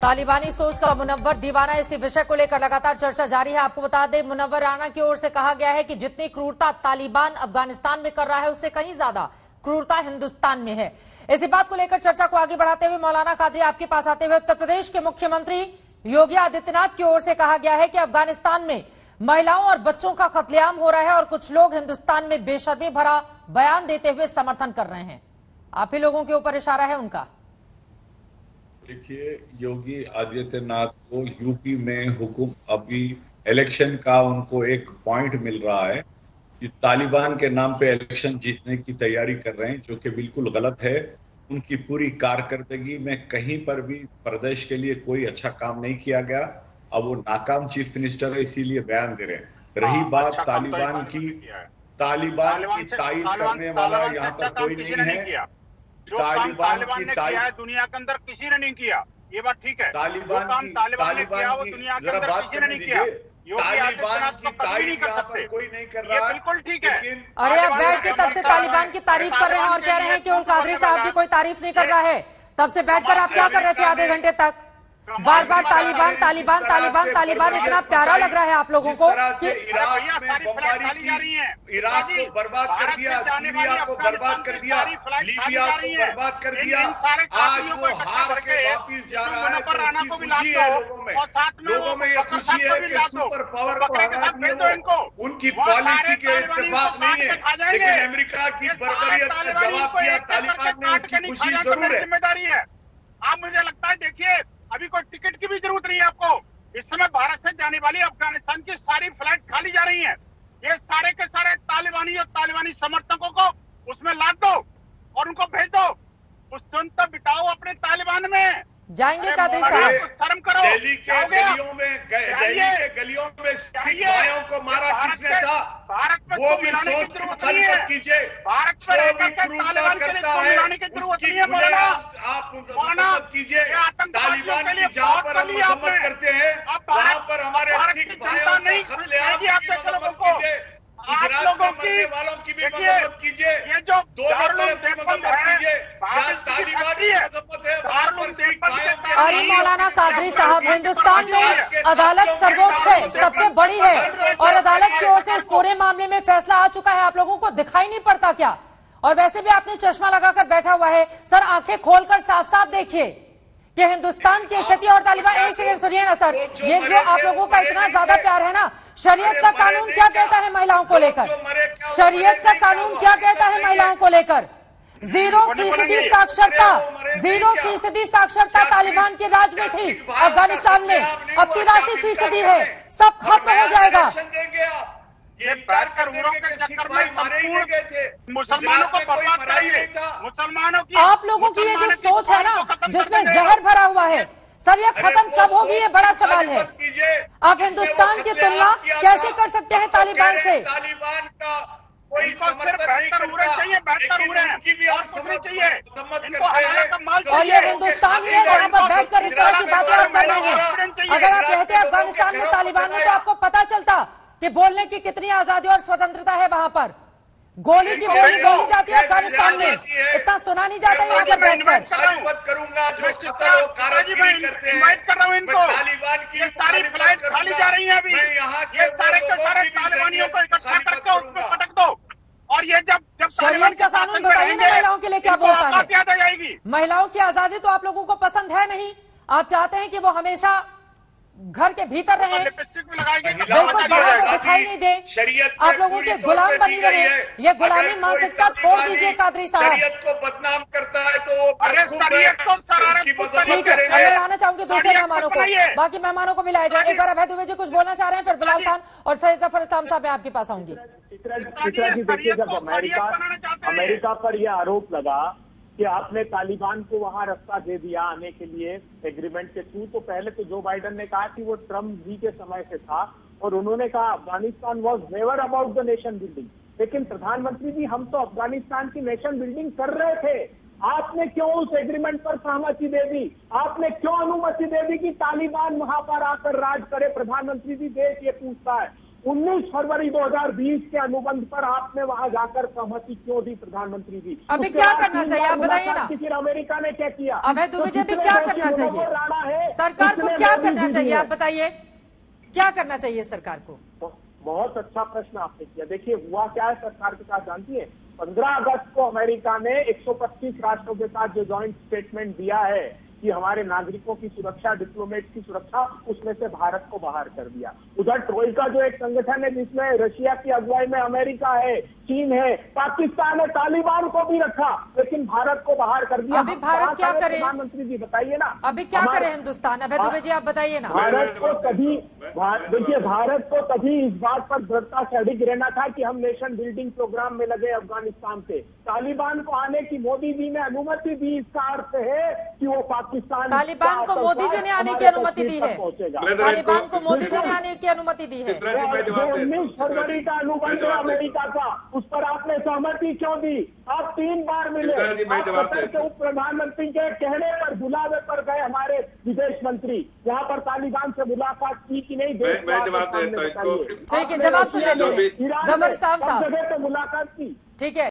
तालिबानी सोच का मुनव्वर दीवाना, इसी विषय को लेकर लगातार चर्चा जारी है। आपको बता दें, मुनव्वर राना की ओर से कहा गया है कि जितनी क्रूरता तालिबान अफगानिस्तान में कर रहा है उससे कहीं ज्यादा क्रूरता हिंदुस्तान में है। इसी बात को लेकर चर्चा को आगे बढ़ाते हुए मौलाना कादरी आपके पास आते हुए, उत्तर प्रदेश के मुख्यमंत्री योगी आदित्यनाथ की ओर से कहा गया है कि अफगानिस्तान में महिलाओं और बच्चों का कत्लेआम हो रहा है और कुछ लोग हिंदुस्तान में बेशर्मी भरा बयान देते हुए समर्थन कर रहे हैं। आप ही लोगों के ऊपर इशारा है उनका। देखिए, योगी आदित्यनाथ को यूपी में हुकुम, अभी इलेक्शन का उनको एक पॉइंट मिल रहा है कि तालिबान के नाम पे इलेक्शन जीतने की तैयारी कर रहे हैं, जो कि बिल्कुल गलत है। उनकी पूरी कारकर्दगी में कहीं पर भी प्रदेश के लिए कोई अच्छा काम नहीं किया गया। अब वो नाकाम चीफ मिनिस्टर है, इसीलिए बयान दे रहे हैं। रही बात तालिबान की तायीद करने वाला यहाँ पर कोई नहीं है। तालिबान ने किया है दुनिया के अंदर किसी ने नहीं किया, ये बात ठीक है। तालिबान ने किया वो दुनिया के अंदर किसी ने नहीं किया। तालिबान की तारीफ यहाँ पर कोई नहीं कर रहा, बिल्कुल ठीक है। अरे आप बैठ के तब से तालिबान की तारीफ कर रहे हैं और कह रहे हैं कि उल कादरी साहब की कोई तारीफ नहीं कर रहा है। तब से बैठकर आप क्या कर रहे थे आधे घंटे तक? बार बार तालिबान तालिबान तालिबान तालिबान, इतना प्यारा लग रहा है आप लोगों को कि इराक में बमबारी की, इराक को बर्बाद कर दिया, सीरिया को बर्बाद कर दिया, लीबिया को बर्बाद कर दिया। आज वो हार के वापिस जा रहा है, तो खुशी है लोगों में ये खुशी है कि सुपर पावर को हरा दिया। उनकी पॉलिसी के इत्तेफाक नहीं है, लेकिन अमेरिका की बर्बरियत का जवाब दिया तालिबान ने, उसकी खुशी जरूर है। जिम्मेदारी है। आप, मुझे लगता है, देखिए अभी कोई टिकट की भी जरूरत नहीं है आपको। इस समय भारत से जाने वाली अफगानिस्तान की सारी फ्लाइट खाली जा रही हैं। ये सारे के सारे तालिबानी और तालिबानी समर्थकों को उसमें लाद दो और उनको भेज दो। उस दिन तक बिताओ अपने तालिबान में। जाएंगे कादरी साहब? शर्म करो। दिल्ली के गलियों में सिख भाइयों को मारा किसने था? वो भी सोच मत कीजिए। जो भी क्रूरता करता है उसकी गुनाह आप मत कीजिए। तालिबान की जहाँ पर हम मजम्मत करते हैं वहाँ पर हमारे सिख भाइयों को कत्लेआम की मजम्मत कीजिए। गुजरात में मरने वालों की भी मजम्मत कीजिए। दोनों तरफ की मजम्मत कीजिए। जहाँ तालिबान की मजम्मत है वहाँ पर सिख भाइयों की। अरे मौलाना कादरी साहब, हिंदुस्तान में अदालत सर्वोच्च है, सबसे बड़ी है, और अदालत की ओर से इस पूरे मामले में फैसला आ चुका है। आप लोगों को दिखाई नहीं पड़ता क्या? और वैसे भी आपने चश्मा लगाकर बैठा हुआ है। सर, आंखें खोलकर साफ साफ देखिए कि हिंदुस्तान की स्थिति और तालिबान। एक सेकंड सुनिए ना सर, ये जो आप लोगों का इतना ज्यादा प्यार है ना, शरीयत का कानून क्या कहता है महिलाओं को लेकर? शरीयत का कानून क्या कहता है महिलाओं को लेकर? 0% साक्षरता, 0% साक्षरता तालिबान के राज में थी अफगानिस्तान में, अब 83% है। सब खत्म हो जाएगा। ये मुसलमानों को बर्बाद करेंगे। मुसलमानों की, आप लोगों की ये जो सोच है ना, जिसमें जहर भरा हुआ है, सर ये खत्म कब होगी? ये बड़ा सवाल है। आप हिंदुस्तान की तुलना कैसे कर सकते हैं तालिबान से? तालिबान का कोई और ये हिंदुस्तान ही है जहाँ पर बैठकर इस तरह की बातें आप कर रहे हैं। अगर आप रहते अफगानिस्तान में तालिबान में तो आपको पता चलता कि बोलने की कितनी आजादी और स्वतंत्रता है वहाँ पर। गोली की गोली बोली जाती है अफगानिस्तान में, इतना सुना नहीं जाता यहाँ पर बैठकर। करूंगा जो कारागिरी करते हैं, कर रहा हूँ इनको। तालिबान की ये सारी फ्लाइट खाली जा रही है अभी। ये सारे के सारे तालिबानियों को इकट्ठा करके उसमें पटक दो। और ये जब शरीयत का कानून बताइए ना महिलाओं के लिए क्या बोलता है? याद आ जाएगी। महिलाओं की आजादी तो आप लोगों को पसंद है नहीं। आप चाहते हैं कि वो हमेशा घर के भीतर रहे, बिल्कुल बाहर को दिखाई नहीं दे, आप लोगों के गुलाम बनी रहे। ये गुलामी मानसिकता छोड़ दीजिए कादरी साहब। शरीयत को बदनाम करता है तो वो ठीक है, मैं लाना चाहूंगी दूसरे मेहमानों को, बाकी मेहमानों को भी लाया जाए। एक बार अभय दुबे जी कुछ बोलना चाह रहे हैं, फिर बिलाल खान और सैयद जफर इस्लाम साहब मैं आपके पास आऊंगी। देखिए, जब अमेरिका पर यह आरोप लगा कि आपने तालिबान को वहां रास्ता दे दिया आने के लिए एग्रीमेंट के थ्रू, तो पहले तो जो बाइडेन ने कहा कि वो ट्रम्प जी के समय से था और उन्होंने कहा Afghanistan was never about the nation building. लेकिन प्रधानमंत्री जी, हम तो अफगानिस्तान की नेशन बिल्डिंग कर रहे थे। आपने क्यों उस एग्रीमेंट पर सहमति दे दी? आपने क्यों अनुमति दे दी कि तालिबान वहां पर आकर राज करे? प्रधानमंत्री जी, देश ये पूछता है। 19 फरवरी 2020 के अनुबंध पर आपने वहां जाकर सहमति क्यों दी प्रधानमंत्री जी? अभी क्या करना चाहिए आप बताइए ना। फिर अमेरिका ने क्या किया? अभय दुबे जी, अभी क्या करना चाहिए सरकार को? क्या करना चाहिए आप बताइए, क्या करना चाहिए सरकार को? बहुत अच्छा प्रश्न आपने किया। देखिए हुआ क्या है सरकार के साथ जानती है, 15 अगस्त को अमेरिका ने 125 राष्ट्रों के साथ जो जॉइंट स्टेटमेंट दिया है कि हमारे नागरिकों की सुरक्षा, डिप्लोमेट की सुरक्षा, उसमें से भारत को बाहर कर दिया। उधर ट्रोइका जो एक संगठन है जिसमें रशिया की अगुवाई में अमेरिका है, चीन है, पाकिस्तान है, तालिबान को भी रखा, लेकिन भारत को बाहर कर दिया। अभी भारत क्या करे प्रधानमंत्री जी बताइए ना, अभी क्या करे हिंदुस्तान? अभय दुबे जी आप बताइए ना। भारत को तभी, देखिए भारत को तभी इस बात पर दृढ़ता से अडिग रहना था कि हम नेशन बिल्डिंग प्रोग्राम में लगे अफगानिस्तान से। तालिबान को आने की मोदी जी ने अनुमति दी, इसका अर्थ है कि वो पाकिस्तान, तालिबान को मोदी जी ने आने की अनुमति दी है। तालिबान को मोदी जी ने आने की अनुमति दी है। 19 फरवरी का अनुबंध है अमेरिका का, उस पर आपने सहमति क्यों दी? आप 3 बार मिले, के उप प्रधानमंत्री के कहने पर, बुलावे पर गए हमारे विदेश मंत्री, यहाँ पर तालिबान से मुलाकात की कि नहीं? मैं जवाब देता हूं इनको। ठीक है, जवाब सुन लेते हैं। जबरदस्त साहब, जगह तो मुलाकात की। ठीक है।